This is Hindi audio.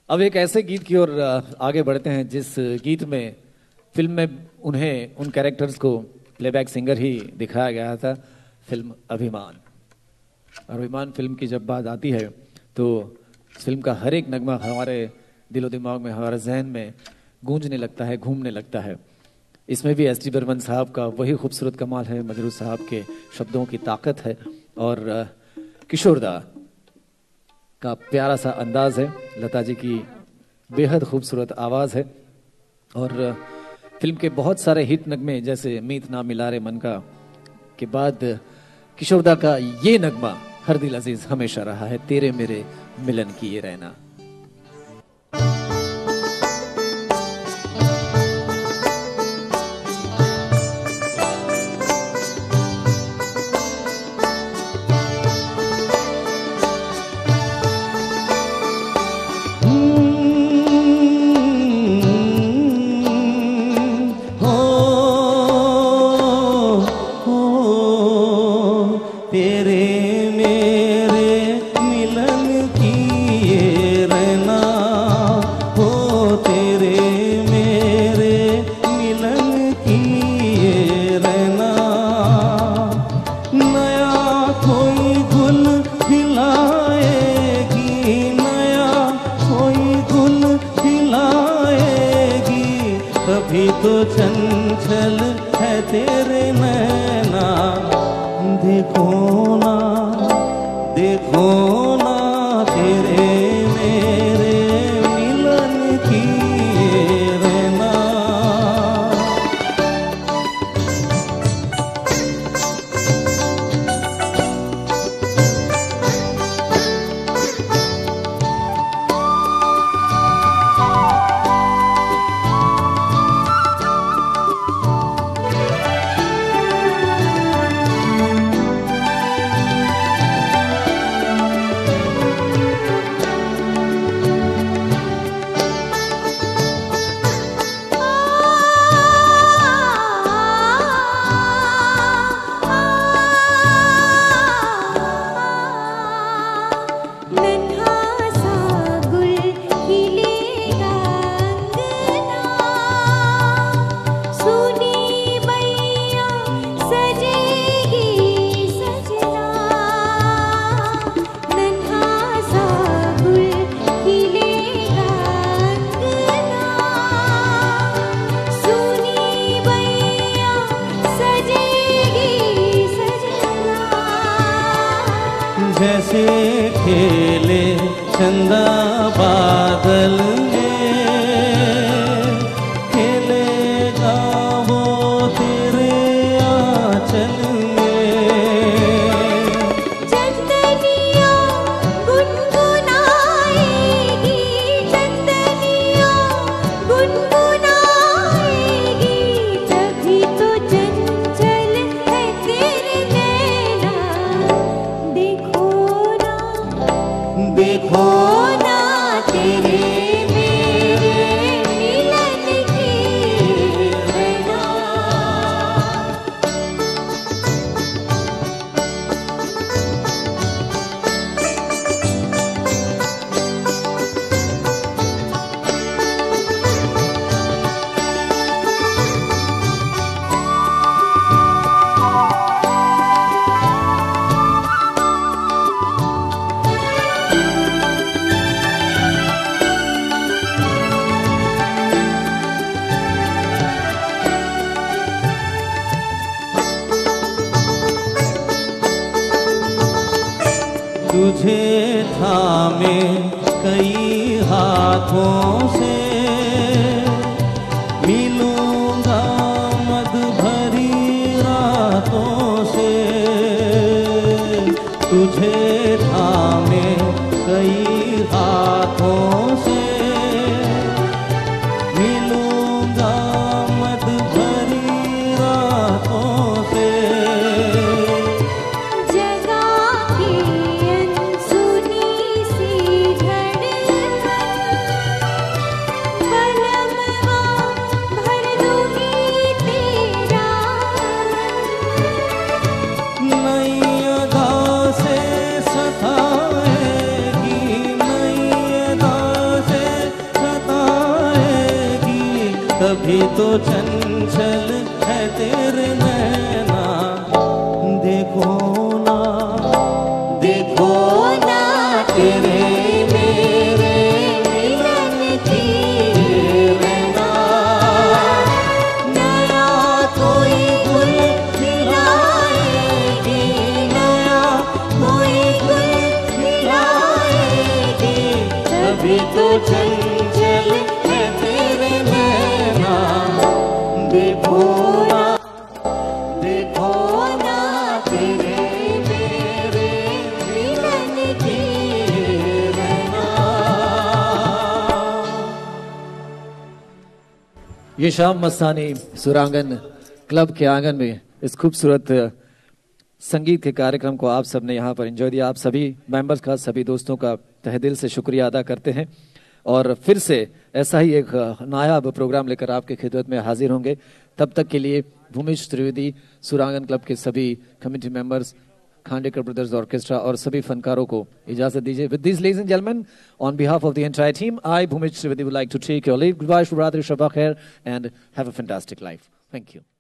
अब एक ऐसे गीत की ओर आगे बढ़ते हैं जिस गीत में फिल्म में उन्हें उन कैरेक्टर्स को प्लेबैक सिंगर ही दिखाया गया था। फिल्म अभिमान। अभिमान फिल्म की जब बात आती है तो फिल्म का हर एक नगमा हमारे दिलो दिमाग में, हमारे जहन में गूंजने लगता है, घूमने लगता है। इसमें भी एस डी बर्मन साहब का वही खूबसूरत कमाल है, मजरू साहब के शब्दों की ताकत है और किशोरदा का प्यारा सा अंदाज है, लता जी की बेहद खूबसूरत आवाज़ है और फिल्म के बहुत सारे हिट नगमे जैसे मीत ना मिला रे मन का के बाद किशोरदा का ये नगमा हर दिल अजीज हमेशा रहा है, तेरे मेरे मिलन की ये रहना। भी तो चंचल है तेरे नैना, देखो ना देखो ना तेरे मेरे मिलन की रहना। जैसे खेले चंदा बादल में, खेलेगा वो तेरे आंचल में। चंदनिया गुनगुनाएगी, चंदनिया गुनगुनाएगी, तभी तो चंचल है तेरे नैना, देखो ना तेरे मेरे मिलन की रहना। तुझे थामे कई हाथों से, मिलूंगा मद भरी रातों से। तुझे थामे कई हाथों से, मिलूंगा मद भरी रातों से। तभी तो चंचल है तेरे नैना। देखो ना देखो ना तेरे मेरे मिलन की रहना। नया कोई गुल खिलाएगी, नया कोई गुल खिलाएगी, तभी तो चंचल है तेरे नैना। देखो ना देखो ना तेरे मेरे मिलन की रहना। ये शाम मस्तानी सुरांगन क्लब के आंगन में इस खूबसूरत संगीत के कार्यक्रम को आप सबने यहाँ पर एंजॉय दिया। आप सभी मेंबर्स का, सभी दोस्तों का तहे दिल से शुक्रिया अदा करते हैं और फिर से ऐसा ही एक नायाब प्रोग्राम लेकर आपके खिदमत में हाजिर होंगे। तब तक के लिए भूमिश त्रिवेदी, सुरांगन क्लब के सभी committee members, Khandekar brothers orchestra और सभी फनकारों को इजाजत दीजिए। With this ladies and gentleman, on behalf of the entire team, I Bhumish Trivedi would like to take your leave. Goodbye, शुभ रात्रि, शब खैर and have a fantastic life. Thank you.